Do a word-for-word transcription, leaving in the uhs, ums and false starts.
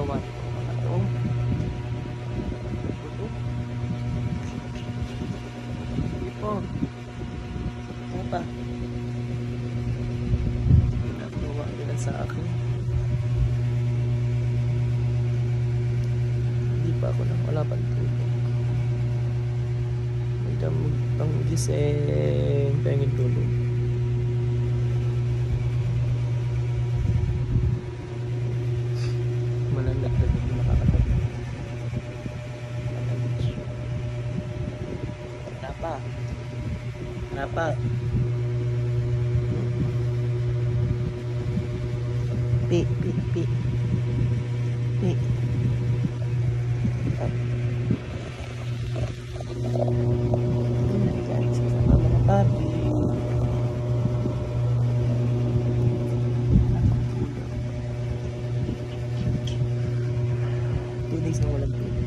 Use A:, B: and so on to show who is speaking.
A: ginagawa nito mga to. Ito. Sige po. Ano pa? Ginagawa nila sa akin. Hindi pa ako nang wala pang tulog. May damag ang gising. Pengin tulog. Malala na dito nakakatabi. Kenapa? Kenapa? Pi, pi, pi. Pi. Guys, sama mga papi. Two days na walang tulog.